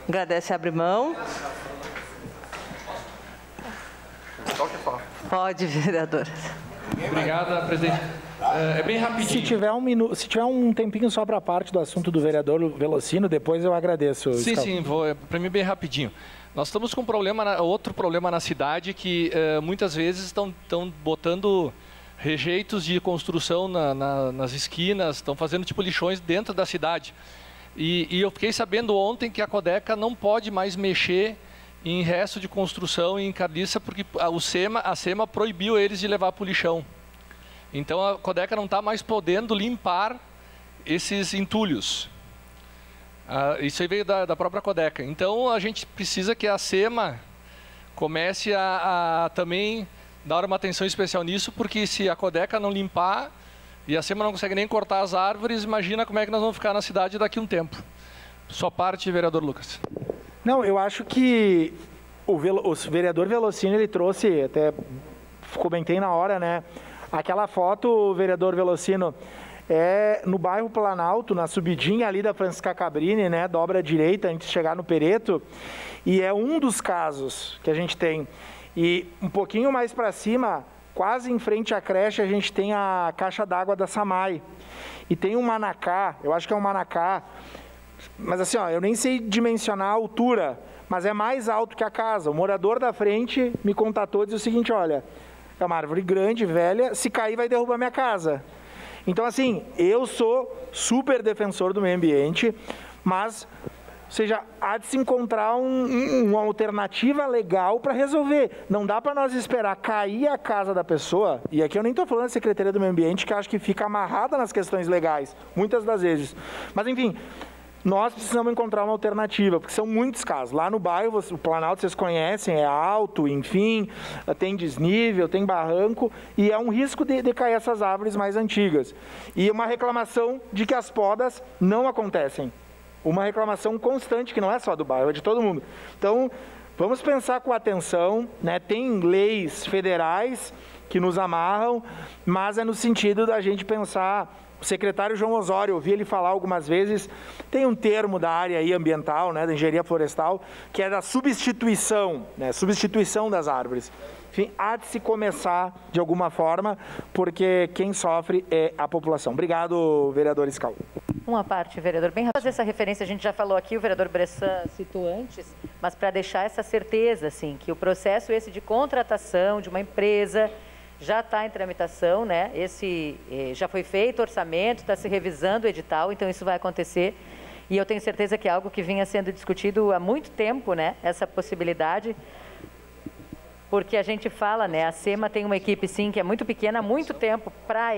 Agradece, abre mão. Pode, vereador. Obrigado, presidente. É bem rapidinho. Se tiver um tempinho só para a parte do assunto do vereador Velocino, depois eu agradeço. Sim, para mim bem rapidinho. Nós estamos com outro problema na cidade que muitas vezes estão botando rejeitos de construção nas esquinas, estão fazendo tipo lixões dentro da cidade. E eu fiquei sabendo ontem que a Codeca não pode mais mexer em resto de construção e em carniça porque a SEMA proibiu eles de levar para o lixão. Então a Codeca não está mais podendo limpar esses entulhos. Isso aí veio da própria Codeca. Então a gente precisa que a SEMA comece a também dar uma atenção especial nisso, porque se a Codeca não limpar e a SEMA não consegue nem cortar as árvores, imagina como é que nós vamos ficar na cidade daqui a um tempo. Sua parte, vereador Lucas. Não, eu acho que o vereador Velocino, ele trouxe, até comentei na hora, né? Aquela foto, vereador Velocino, é no bairro Planalto, na subidinha ali da Francisca Cabrini, né? Dobra à direita antes de chegar no Pereto. E é um dos casos que a gente tem. E um pouquinho mais para cima, quase em frente à creche, a gente tem a caixa d'água da Samai. E tem um manacá, eu acho que é um manacá, mas assim, ó, eu nem sei dimensionar a altura, mas é mais alto que a casa. O morador da frente me contatou e disse o seguinte, olha, é uma árvore grande, velha, se cair vai derrubar minha casa. Então, assim, eu sou super defensor do meio ambiente, mas, ou seja, há de se encontrar uma alternativa legal para resolver. Não dá para nós esperar cair a casa da pessoa, e aqui eu nem estou falando da Secretaria do Meio Ambiente, que acho que fica amarrada nas questões legais, muitas das vezes. Mas, enfim, nós precisamos encontrar uma alternativa, porque são muitos casos. Lá no bairro, o Planalto vocês conhecem, é alto, enfim, tem desnível, tem barranco, e é um risco de cair essas árvores mais antigas. E uma reclamação de que as podas não acontecem. Uma reclamação constante, que não é só do bairro, é de todo mundo. Então, vamos pensar com atenção, né? Tem leis federais que nos amarram, mas é no sentido da gente pensar. O secretário João Osório, eu ouvi ele falar algumas vezes, tem um termo da área aí ambiental, né, da engenharia florestal, que é da substituição, né, substituição das árvores. Enfim, há de se começar de alguma forma, porque quem sofre é a população. Obrigado, vereador Scal. Uma parte, vereador. Bem, fazer essa referência, a gente já falou aqui, o vereador Bressan citou antes, mas para deixar essa certeza, assim, que o processo esse de contratação de uma empresa já está em tramitação, né? Já foi feito orçamento, está se revisando o edital, então isso vai acontecer. E eu tenho certeza que é algo que vinha sendo discutido há muito tempo, né? Essa possibilidade, porque a gente fala, né? A SEMA tem uma equipe, sim, que é muito pequena há muito tempo para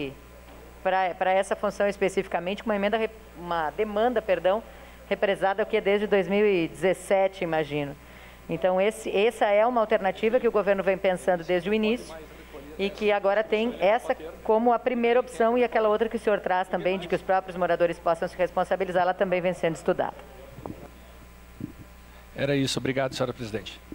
essa função especificamente, uma demanda, represada desde 2017, imagino. Então, essa é uma alternativa que o governo vem pensando desde o início e que agora tem essa como a primeira opção, e aquela outra que o senhor traz também, de que os próprios moradores possam se responsabilizar, ela também vem sendo estudada. Era isso. Obrigado, senhora presidente.